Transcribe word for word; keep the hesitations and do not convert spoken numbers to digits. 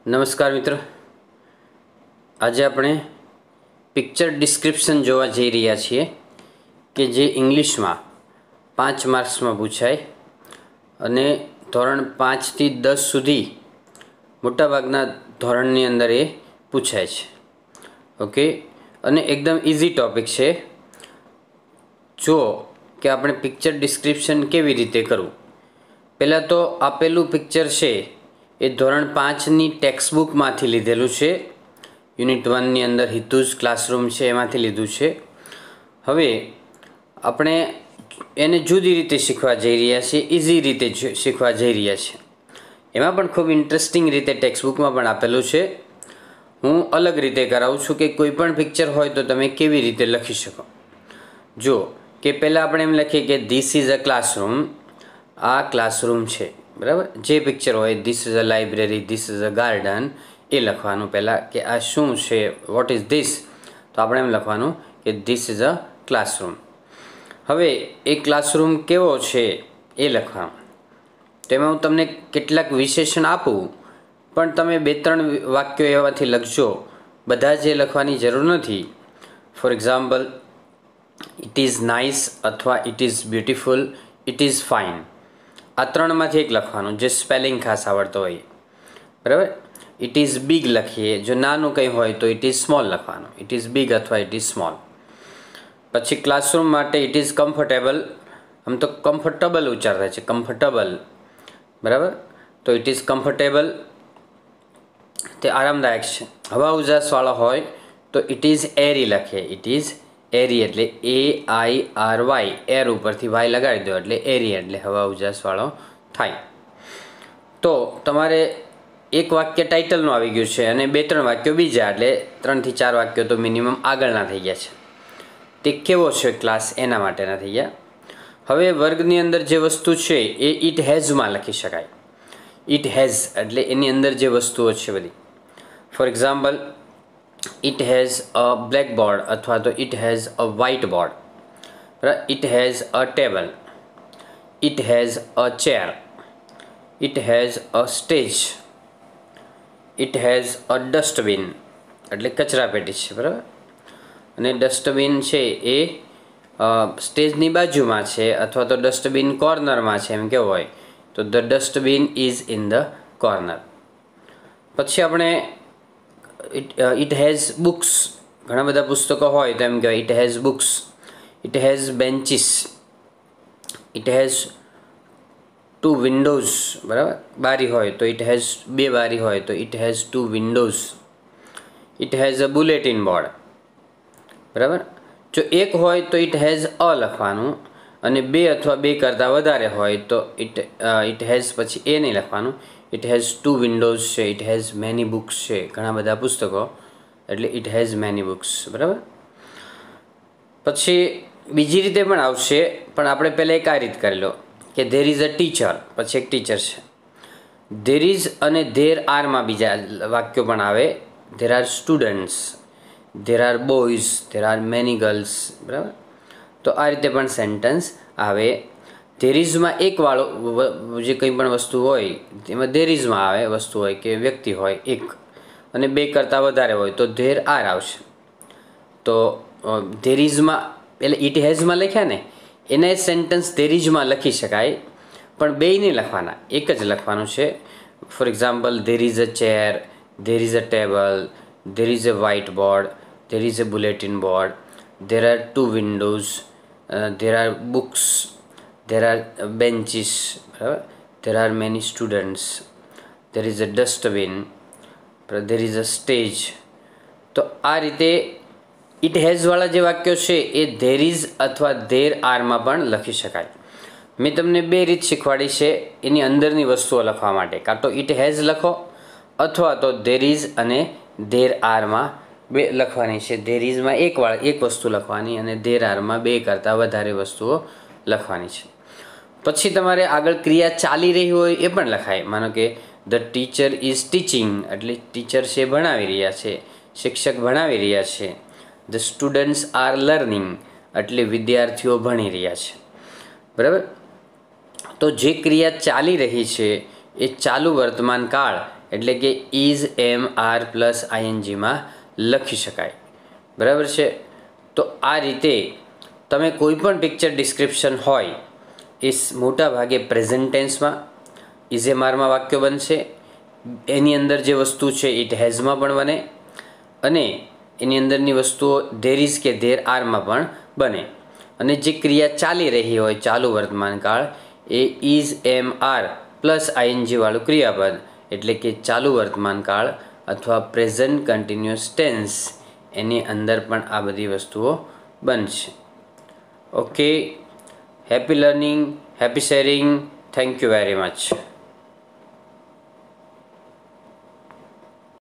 નમસ્કાર મિત્રો, આજે આપણે પિક્ચર ડિસ્ક્રિપ્શન જોવા જઈ રહ્યા છીએ કે જે ઇંગ્લિશમાં પાંચ માર્ક્સમાં પૂછાય અને ધોરણ પાંચથી દસ સુધી મોટાભાગના ધોરણની અંદર એ પૂછાય છે. ઓકે, અને એકદમ ઇઝી ટૉપિક છે. જો કે આપણે પિક્ચર ડિસ્ક્રિપ્શન કેવી રીતે કરવું. પહેલાં તો આપેલું પિક્ચર છે એ ધોરણ પાંચની ટેક્સ્ટબુકમાંથી લીધેલું છે. યુનિટ વનની અંદર હિતુજ ક્લાસરૂમ છે એમાંથી લીધું છે. હવે આપણે એને જુદી રીતે શીખવા જઈ રહ્યા છીએ, ઇઝી રીતે શીખવા જઈ રહ્યા છીએ. એમાં પણ ખૂબ ઇન્ટરેસ્ટિંગ રીતે ટેક્સ્ટબુકમાં પણ આપેલું છે. હું અલગ રીતે કરાવું છું કે કોઈ પણ પિક્ચર હોય તો તમે કેવી રીતે લખી શકો. જો કે પહેલાં આપણે એમ લખીએ કે ધીસ ઇઝ અ ક્લાસરૂમ, આ ક્લાસરૂમ છે, બરાબર. જે પિક્ચર હોય this is a library, this is a garden, એ લખવાનું પહેલાં કે આ શું છે, વોટ ઇઝ ધીસ, તો આપણે એમ લખવાનું કે ધીસ ઇઝ અ ક્લાસરૂમ. હવે એ ક્લાસરૂમ કેવો છે એ લખવાનું. તેમાં હું તમને કેટલાક વિશેષણ આપું, પણ તમે બે ત્રણ વાક્યો એવાથી લખજો, બધા જે લખવાની જરૂર નથી. For example, it is nice અથવા it is beautiful, it is fine, આ ત્રણમાંથી એક લખવાનું જે સ્પેલિંગ ખાસ આવડતો હોય, બરાબર. ઇટ ઇઝ બિગ લખીએ, જો નાનું કંઈ હોય તો ઇટ ઇઝ સ્મોલ લખવાનું, ઇટ ઇઝ બિગ અથવા ઇટ ઇઝ સ્મોલ. પછી ક્લાસરૂમ માટે ઇટ ઇઝ કમ્ફર્ટેબલ, આમ તો કમ્ફર્ટેબલ ઉચ્ચાર થાય છે, કમ્ફર્ટેબલ, બરાબર. તો ઇટ ઇઝ કમ્ફર્ટેબલ, તે આરામદાયક છે. હવા ઉજાસવાળો હોય તો ઇટ ઇઝ એરી લખીએ, ઇટ ઇઝ એરી એટલે A I R Y, air ઉપરથી વાય લગાડી દો એટલે એરી એટલે હવા ઉજાસવાળો થાય. તો તમારે એક વાક્ય ટાઇટલનું આવી ગયું છે અને બે ત્રણ વાક્યો બીજા, એટલે ત્રણથી ચાર વાક્યો તો મિનિમમ આગળના થઈ ગયા છે. તે કેવો છે ક્લાસ એના માટેના થઈ ગયા. હવે વર્ગની અંદર જે વસ્તુ છે એ ઇટ હેઝમાં લખી શકાય. ઇટ હેઝ એટલે એની અંદર જે વસ્તુઓ છે બધી. For example, it has a black board અથવા તો it has a white board, it has a table, it has a chair, it has a stage, it has a dustbin એટલે કચરા પેટી છે, બરાબર. અને ડસ્ટબિન છે એ સ્ટેજની બાજુમાં છે અથવા તો ડસ્ટબિન કોર્નરમાં છે એમ કેવું હોય તો the dustbin is in the corner. પછી આપણે ઇટ ઇટ હેઝ બુક્સ, ઘણા બધા પુસ્તકો હોય તો એમ કહેવાય it has books. It has benches, it has two windows, બરાબર. બારી હોય તો ઇટ હેઝ બે બારી હોય તો it has two windows. It has a bulletin board, બરાબર. જો એક હોય તો ઇટ હેઝ અ લખવાનું, અને બે અથવા બે કરતાં વધારે હોય તો ઇટ ઇટ હેઝ પછી એ નહીં લખવાનું. ઇટ હેઝ ટુ વિન્ડોઝ છે, ઇટ હેઝ મેની બુક્સ છે, ઘણા બધા પુસ્તકો, એટલે ઇટ હેઝ મેની બુક્સ, બરાબર. પછી બીજી રીતે પણ આવશે, પણ આપણે પહેલાં એક આ રીત કરી લો કે ધેર ઇઝ અ ટીચર, પછી એક ટીચર છે. ધેર ઇઝ અને ધેર આરમાં બીજા વાક્યો પણ આવે. There are students, there are boys, there are many girls, બરાબર. તો આ રીતે પણ સેન્ટન્સ આવે. ધેર ઇઝમાં એક વાળો જે કંઈ પણ વસ્તુ હોય તેમાં ધેર ઇઝમાં આવે, વસ્તુ હોય કે વ્યક્તિ હોય એક, અને બે કરતાં વધારે હોય તો ધેર આર આવશે. તો ધેર ઇઝમાં એટલે ઇટ હેઝમાં લખ્યા ને એને સેન્ટન્સ ધેર ઇઝમાં લખી શકાય, પણ બે નહીં લખવાના, એક જ લખવાનું છે. For example, there is a chair, there is a table, there is a white board, there is a bulletin board, there are two windows, there are books, there are benches, બરાબર. There are many students, there is a dustbin, there is a stage. તો આ રીતે it હેઝવાળા જે વાક્યો છે એ there is અથવા ધેર આરમાં પણ લખી શકાય. મેં તમને બે રીત શીખવાડી છે એની અંદરની વસ્તુઓ લખવા માટે. કાં તો ઇટ હેઝ લખો અથવા તો ધેર ઇઝ અને ધેર આરમાં બે લખવાની છે. ધેર ઇઝમાં એક વાળ એક વસ્તુ લખવાની અને ધેર આરમાં બે કરતાં વધારે વસ્તુઓ લખવાની છે. પછી તમારે આગળ ક્રિયા ચાલી રહી હોય એ પણ લખાય. માનો કે ધ ટીચર ઇઝ ટીચિંગ એટલે ટીચર છે ભણાવી રહ્યા છે, શિક્ષક ભણાવી રહ્યા છે. ધ સ્ટુડન્ટ્સ આર લર્નિંગ એટલે વિદ્યાર્થીઓ ભણી રહ્યા છે, બરાબર. તો જે ક્રિયા ચાલી રહી છે એ ચાલુ વર્તમાન કાળ એટલે કે ઇઝ એમ આર પ્લસ આઈએનજીમાં લખી શકાય. બરાબર છે. તો આ રીતે તમે કોઈ પણ પિક્ચર ડિસ્ક્રિપ્શન હોય એ મોટા ભાગે પ્રેઝન્ટ ટેન્સમાં ઇઝ એમ આરમાં વાક્યો બનશે. એની અંદર જે વસ્તુ છે ઇટ હેઝમાં પણ બને અને એની અંદરની વસ્તુઓ ધેર ઇઝ કે ધેર આરમાં પણ બને. અને જે ક્રિયા ચાલી રહી હોય ચાલુ વર્તમાન કાળ એ is am are plus ING વાળું ક્રિયાપદ એટલે કે ચાલુ વર્તમાન કાળ અથવા પ્રેઝન્ટ કન્ટિન્યુઅસ ટેન્સ એની અંદર પણ આ બધી વસ્તુઓ બનશે. Okay, happy learning, happy sharing. Thank you very much.